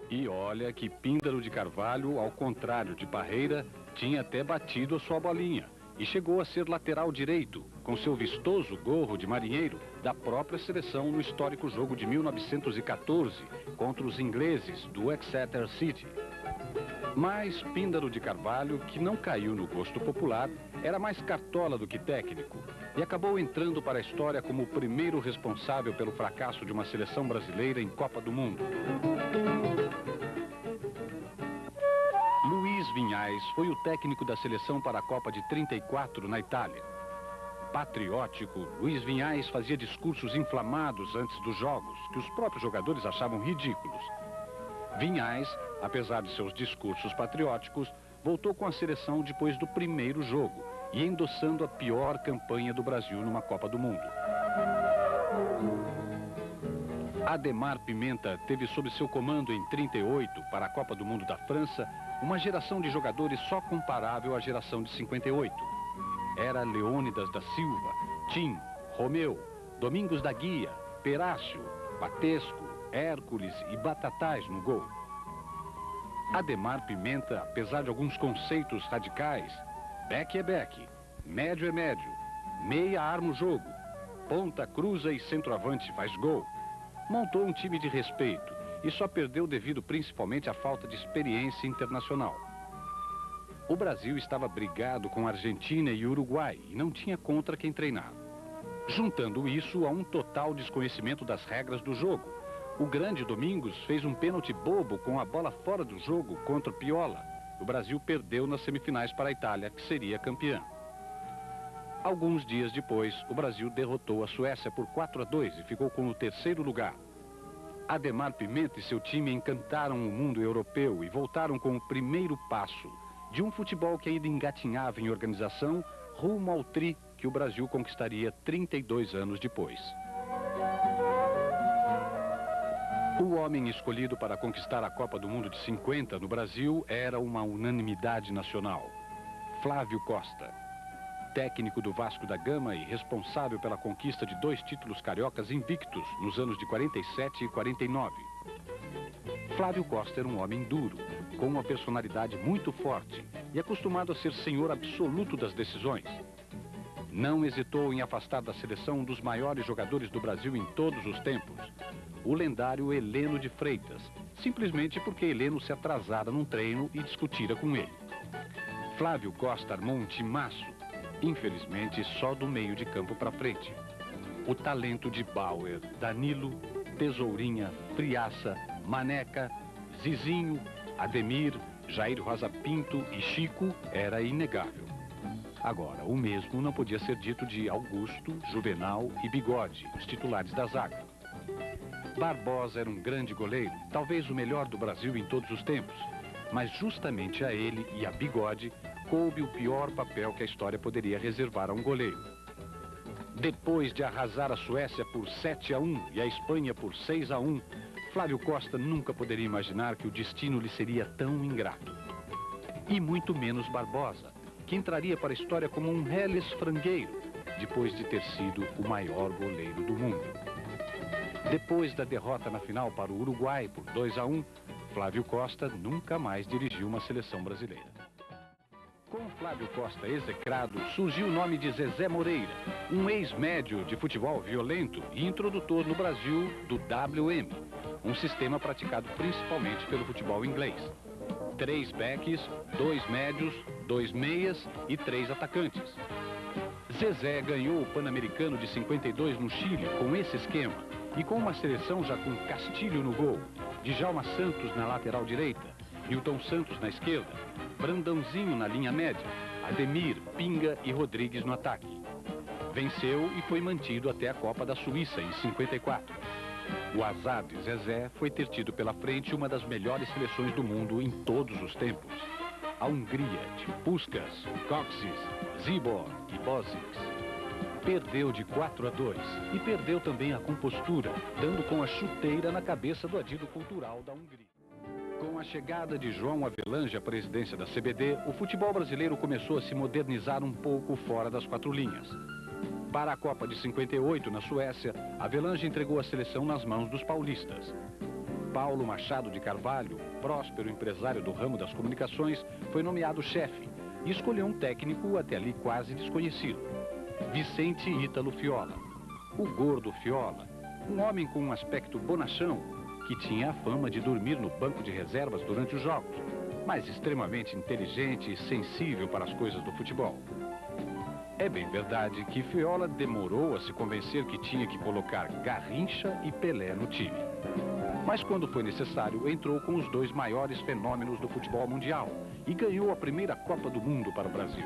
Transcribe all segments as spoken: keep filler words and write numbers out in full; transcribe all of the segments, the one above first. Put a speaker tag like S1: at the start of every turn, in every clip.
S1: E olha que Píndaro de Carvalho, ao contrário de Parreira, tinha até batido a sua bolinha e chegou a ser lateral direito, com seu vistoso gorro de marinheiro da própria seleção no histórico jogo de mil novecentos e quatorze contra os ingleses do Exeter City. Mas Píndaro de Carvalho, que não caiu no gosto popular, era mais cartola do que técnico e acabou entrando para a história como o primeiro responsável pelo fracasso de uma seleção brasileira em Copa do Mundo. Luiz Vinhais foi o técnico da seleção para a Copa de trinta e quatro na Itália. Patriótico, Luiz Vinhais fazia discursos inflamados antes dos jogos, que os próprios jogadores achavam ridículos. Vinhais, apesar de seus discursos patrióticos, voltou com a seleção depois do primeiro jogo e endossando a pior campanha do Brasil numa Copa do Mundo. Ademar Pimenta teve sob seu comando em trinta e oito, para a Copa do Mundo da França, uma geração de jogadores só comparável à geração de cinquenta e oito. Era Leônidas da Silva, Tim, Romeu, Domingos da Guia, Perácio, Patesco, Hércules e Batatais no gol. Ademar Pimenta, apesar de alguns conceitos radicais, beck é beck, médio é médio, meia arma o jogo, ponta cruza e centroavante faz gol, montou um time de respeito e só perdeu devido principalmente à falta de experiência internacional. O Brasil estava brigado com a Argentina e Uruguai e não tinha contra quem treinar. Juntando isso a um total desconhecimento das regras do jogo, o grande Domingos fez um pênalti bobo com a bola fora do jogo contra o Piola. O Brasil perdeu nas semifinais para a Itália, que seria campeã. Alguns dias depois, o Brasil derrotou a Suécia por quatro a dois e ficou com o terceiro lugar. Ademar Pimenta e seu time encantaram o mundo europeu e voltaram com o primeiro passo de um futebol que ainda engatinhava em organização rumo ao tri que o Brasil conquistaria trinta e dois anos depois. O homem escolhido para conquistar a Copa do Mundo de cinquenta no Brasil era uma unanimidade nacional: Flávio Costa. Técnico do Vasco da Gama e responsável pela conquista de dois títulos cariocas invictos nos anos de quarenta e sete e quarenta e nove. Flávio Costa era um homem duro, com uma personalidade muito forte e acostumado a ser senhor absoluto das decisões. Não hesitou em afastar da seleção um dos maiores jogadores do Brasil em todos os tempos, o lendário Heleno de Freitas, simplesmente porque Heleno se atrasara num treino e discutira com ele. Flávio Costa armou um timaço, infelizmente só do meio de campo para frente. O talento de Bauer, Danilo, Tesourinha, Friaça, Maneca, Zizinho, Ademir, Jair Rosa Pinto e Chico era inegável. Agora, o mesmo não podia ser dito de Augusto, Juvenal e Bigode, os titulares da zaga. Barbosa era um grande goleiro, talvez o melhor do Brasil em todos os tempos, mas justamente a ele e a Bigode coube o pior papel que a história poderia reservar a um goleiro. Depois de arrasar a Suécia por sete a um e a Espanha por seis a um, Flávio Costa nunca poderia imaginar que o destino lhe seria tão ingrato. E muito menos Barbosa, que entraria para a história como um reles frangueiro, depois de ter sido o maior goleiro do mundo. Depois da derrota na final para o Uruguai por dois a um, Flávio Costa nunca mais dirigiu uma seleção brasileira. Com Flávio Costa execrado, surgiu o nome de Zezé Moreira, um ex-médio de futebol violento e introdutor no Brasil do W M, um sistema praticado principalmente pelo futebol inglês. Três backs, dois médios, dois meias e três atacantes. Zezé ganhou o Pan-Americano de cinquenta e dois no Chile com esse esquema e com uma seleção já com Castilho no gol, Djalma Santos na lateral direita, Nilton Santos na esquerda, Brandãozinho na linha média, Ademir, Pinga e Rodrigues no ataque. Venceu e foi mantido até a Copa da Suíça em cinquenta e quatro. O azar de Zezé foi ter tido pela frente uma das melhores seleções do mundo em todos os tempos. A Hungria de Puskás, Kocsis, Zibor e Bosix. Perdeu de quatro a dois e perdeu também a compostura, dando com a chuteira na cabeça do adido cultural da Hungria. Com a chegada de João Avelange à presidência da C B D, o futebol brasileiro começou a se modernizar um pouco fora das quatro linhas. Para a Copa de cinquenta e oito, na Suécia, Avelange entregou a seleção nas mãos dos paulistas. Paulo Machado de Carvalho, próspero empresário do ramo das comunicações, foi nomeado chefe e escolheu um técnico até ali quase desconhecido, Vicente Ítalo Fiola, o gordo Fiola, um homem com um aspecto bonachão que tinha a fama de dormir no banco de reservas durante os jogos, mas extremamente inteligente e sensível para as coisas do futebol. É bem verdade que Fiola demorou a se convencer que tinha que colocar Garrincha e Pelé no time. Mas quando foi necessário, entrou com os dois maiores fenômenos do futebol mundial e ganhou a primeira Copa do Mundo para o Brasil.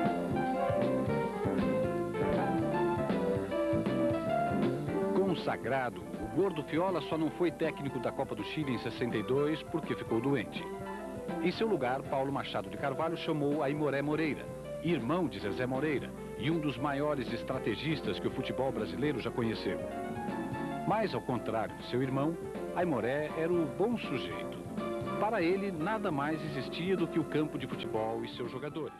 S1: Consagrado, o gordo Fiola só não foi técnico da Copa do Chile em sessenta e dois porque ficou doente. Em seu lugar, Paulo Machado de Carvalho chamou Aimoré Moreira, irmão de Zezé Moreira e um dos maiores estrategistas que o futebol brasileiro já conheceu. Mas, ao contrário de seu irmão, Aimoré era o bom sujeito. Para ele, nada mais existia do que o campo de futebol e seus jogadores.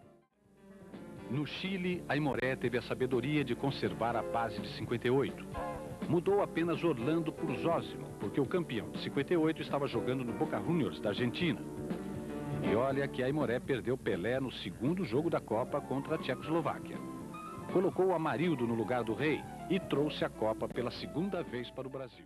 S1: No Chile, Aimoré teve a sabedoria de conservar a base de cinquenta e oito. Mudou apenas Orlando por Zósimo, porque o campeão de cinquenta e oito estava jogando no Boca Juniors da Argentina. E olha que Aimoré perdeu Pelé no segundo jogo da Copa contra a Tchecoslováquia. Colocou o Amarildo no lugar do Rei e trouxe a Copa pela segunda vez para o Brasil.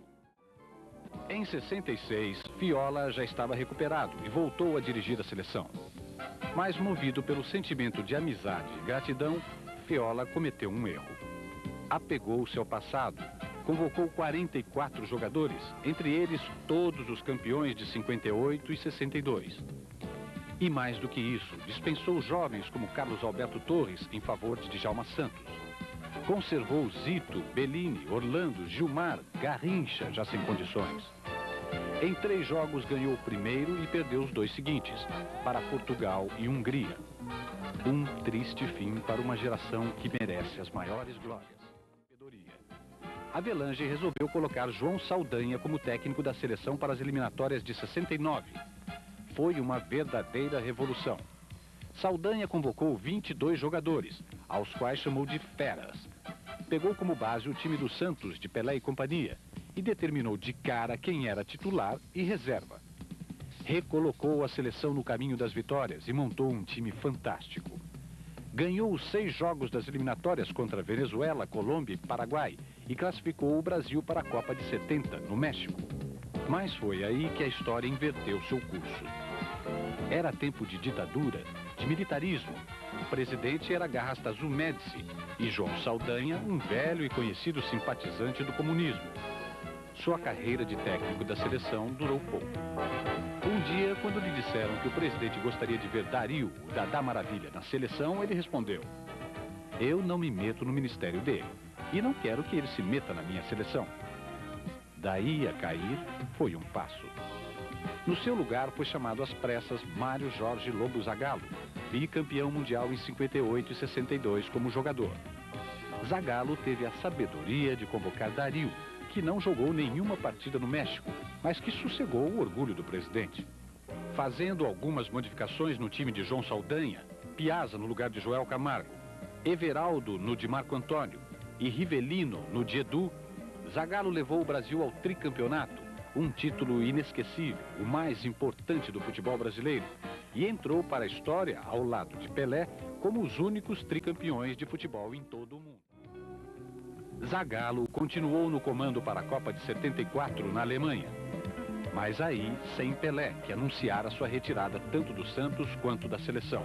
S1: Em sessenta e seis, Fiola já estava recuperado e voltou a dirigir a seleção. Mas movido pelo sentimento de amizade e gratidão, Fiola cometeu um erro. Apegou-se ao passado, convocou quarenta e quatro jogadores, entre eles todos os campeões de cinquenta e oito e sessenta e dois. E mais do que isso, dispensou jovens como Carlos Alberto Torres em favor de Djalma Santos. Conservou Zito, Bellini, Orlando, Gilmar, Garrincha, já sem condições. Em três jogos ganhou o primeiro e perdeu os dois seguintes, para Portugal e Hungria. Um triste fim para uma geração que merece as maiores glórias. Avelange resolveu colocar João Saldanha como técnico da seleção para as eliminatórias de sessenta e nove. Foi uma verdadeira revolução. Saldanha convocou vinte e dois jogadores, aos quais chamou de feras. Pegou como base o time do Santos, de Pelé e companhia, e determinou de cara quem era titular e reserva. Recolocou a seleção no caminho das vitórias e montou um time fantástico. Ganhou os seis jogos das eliminatórias contra Venezuela, Colômbia e Paraguai e classificou o Brasil para a Copa de setenta, no México. Mas foi aí que a história inverteu seu curso. Era tempo de ditadura, de militarismo. O presidente era Garrastazu Médici e João Saldanha, um velho e conhecido simpatizante do comunismo. Sua carreira de técnico da seleção durou pouco. Um dia, quando lhe disseram que o presidente gostaria de ver Dario, o Dadá Maravilha, na seleção, ele respondeu: "Eu não me meto no ministério dele e não quero que ele se meta na minha seleção." Daí a cair foi um passo. No seu lugar foi chamado às pressas Mário Jorge Lobo Zagallo, bicampeão mundial em cinquenta e oito e sessenta e dois como jogador. Zagallo teve a sabedoria de convocar Dario, que não jogou nenhuma partida no México, mas que sossegou o orgulho do presidente. Fazendo algumas modificações no time de João Saldanha, Piazza no lugar de Joel Camargo, Everaldo no de Marco Antônio e Rivelino no de Edu, Zagallo levou o Brasil ao tricampeonato, um título inesquecível, o mais importante do futebol brasileiro, e entrou para a história, ao lado de Pelé, como os únicos tricampeões de futebol em todo o mundo. Zagallo continuou no comando para a Copa de setenta e quatro na Alemanha, mas aí sem Pelé, que anunciara sua retirada tanto do Santos quanto da seleção.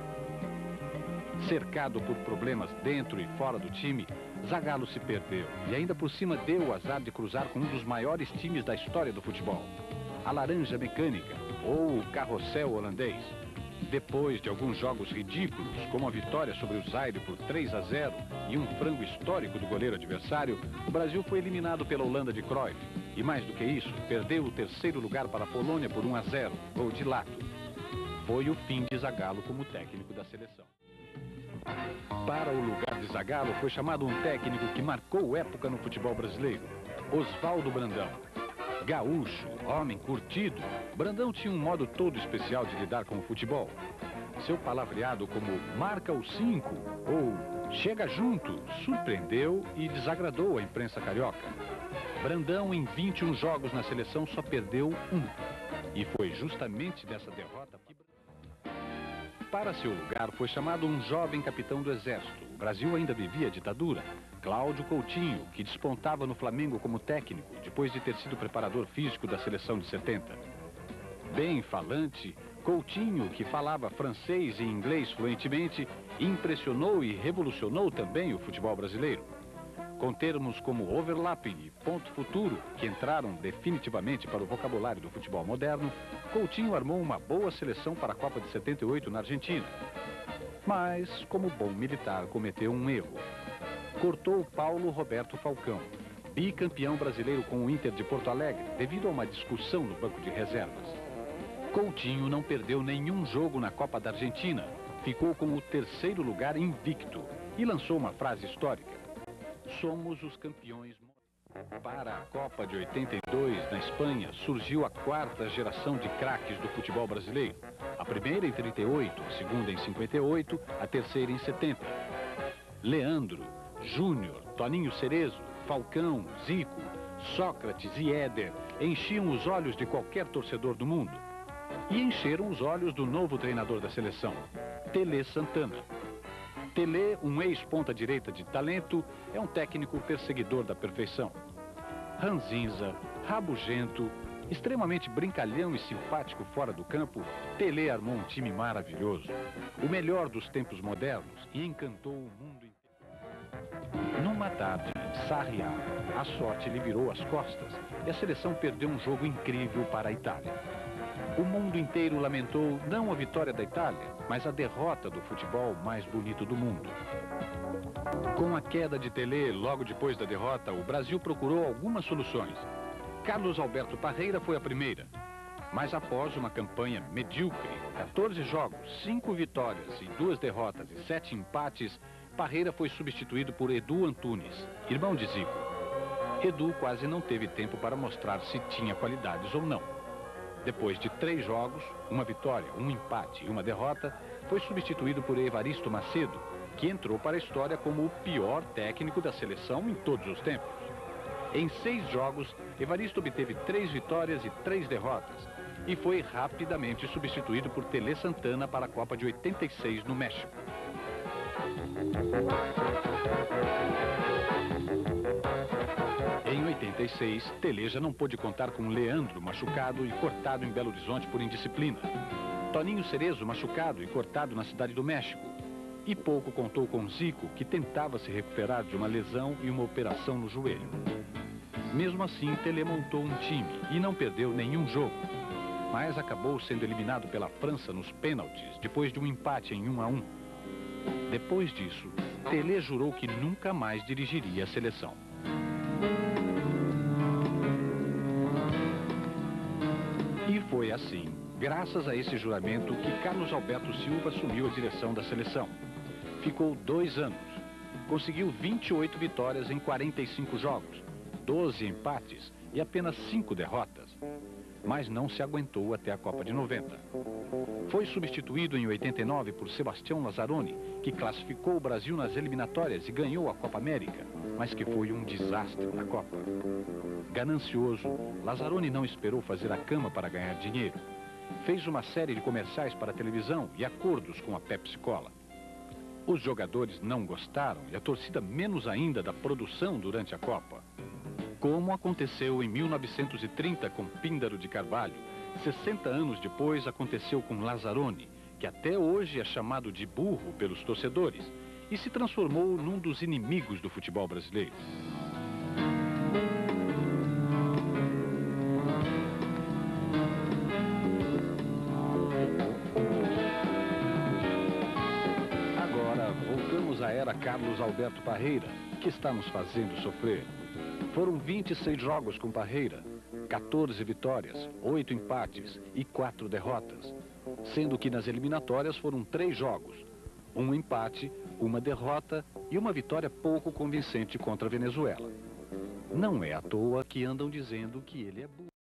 S1: Cercado por problemas dentro e fora do time, Zagallo se perdeu e ainda por cima deu o azar de cruzar com um dos maiores times da história do futebol, a Laranja Mecânica, ou o Carrossel holandês. Depois de alguns jogos ridículos, como a vitória sobre o Zaire por três a zero e um frango histórico do goleiro adversário, o Brasil foi eliminado pela Holanda de Cruyff. E mais do que isso, perdeu o terceiro lugar para a Polônia por um a zero, gol de Lato. Foi o fim de Zagallo como técnico da seleção. Para o lugar de Zagallo foi chamado um técnico que marcou época no futebol brasileiro, Oswaldo Brandão. Gaúcho, homem curtido, Brandão tinha um modo todo especial de lidar com o futebol. Seu palavreado como "marca o cinco" ou "chega junto" surpreendeu e desagradou a imprensa carioca. Brandão, em vinte e um jogos na seleção, só perdeu um. E foi justamente dessa derrota que... Para seu lugar, foi chamado um jovem capitão do Exército. O Brasil ainda vivia a ditadura. Cláudio Coutinho, que despontava no Flamengo como técnico, depois de ter sido preparador físico da seleção de setenta. Bem falante, Coutinho, que falava francês e inglês fluentemente, impressionou e revolucionou também o futebol brasileiro. Com termos como overlapping e ponto futuro, que entraram definitivamente para o vocabulário do futebol moderno, Coutinho armou uma boa seleção para a Copa de setenta e oito na Argentina. Mas, como bom militar, cometeu um erro. Cortou Paulo Roberto Falcão, bicampeão brasileiro com o Inter de Porto Alegre, devido a uma discussão no banco de reservas. Coutinho não perdeu nenhum jogo na Copa da Argentina, ficou com o terceiro lugar invicto e lançou uma frase histórica: somos os campeões. Para a Copa de oitenta e dois, na Espanha, surgiu a quarta geração de craques do futebol brasileiro. A primeira em trinta e oito, a segunda em cinquenta e oito, a terceira em setenta. Leandro, Júnior, Toninho Cerezo, Falcão, Zico, Sócrates e Éder enchiam os olhos de qualquer torcedor do mundo. E encheram os olhos do novo treinador da seleção, Tele Santana. Tele, um ex-ponta-direita de talento, é um técnico perseguidor da perfeição. Ranzinza, rabugento, extremamente brincalhão e simpático fora do campo, Tele armou um time maravilhoso, o melhor dos tempos modernos, e encantou o mundo inteiro. Numa tarde em Sarriá, a sorte lhe virou as costas e a seleção perdeu um jogo incrível para a Itália. O mundo inteiro lamentou não a vitória da Itália, mas a derrota do futebol mais bonito do mundo. Com a queda de Tele, logo depois da derrota, o Brasil procurou algumas soluções. Carlos Alberto Parreira foi a primeira. Mas após uma campanha medíocre, quatorze jogos, cinco vitórias e duas derrotas e sete empates, Parreira foi substituído por Edu Antunes, irmão de Zico. Edu quase não teve tempo para mostrar se tinha qualidades ou não. Depois de três jogos, uma vitória, um empate e uma derrota, foi substituído por Evaristo Macedo, que entrou para a história como o pior técnico da seleção em todos os tempos. Em seis jogos, Evaristo obteve três vitórias e três derrotas, e foi rapidamente substituído por Tele Santana para a Copa de oitenta e seis no México. Em oitenta e seis, Tele já não pôde contar com Leandro, machucado e cortado em Belo Horizonte por indisciplina. Toninho Cerezo, machucado e cortado na cidade do México. E pouco contou com Zico, que tentava se recuperar de uma lesão e uma operação no joelho. Mesmo assim, Tele montou um time e não perdeu nenhum jogo. Mas acabou sendo eliminado pela França nos pênaltis, depois de um empate em um a um. Depois disso, Tele jurou que nunca mais dirigiria a seleção. E foi assim, graças a esse juramento, que Carlos Alberto Silva assumiu a direção da seleção. Ficou dois anos. Conseguiu vinte e oito vitórias em quarenta e cinco jogos, doze empates e apenas cinco derrotas. Mas não se aguentou até a Copa de noventa. Foi substituído em oitenta e nove por Sebastião Lazzaroni, que classificou o Brasil nas eliminatórias e ganhou a Copa América, mas que foi um desastre na Copa. Ganancioso, Lazzaroni não esperou fazer a cama para ganhar dinheiro. Fez uma série de comerciais para a televisão e acordos com a Pepsi Cola. Os jogadores não gostaram e a torcida menos ainda da produção durante a Copa. Como aconteceu em mil novecentos e trinta com Píndaro de Carvalho, sessenta anos depois aconteceu com Lazzaroni, que até hoje é chamado de burro pelos torcedores, e se transformou num dos inimigos do futebol brasileiro. Agora, voltamos à era Carlos Alberto Parreira, que está nos fazendo sofrer. Foram vinte e seis jogos com Parreira, quatorze vitórias, oito empates e quatro derrotas, sendo que nas eliminatórias foram três jogos, um empate, uma derrota e uma vitória pouco convincente contra a Venezuela. Não é à toa que andam dizendo que ele é burro.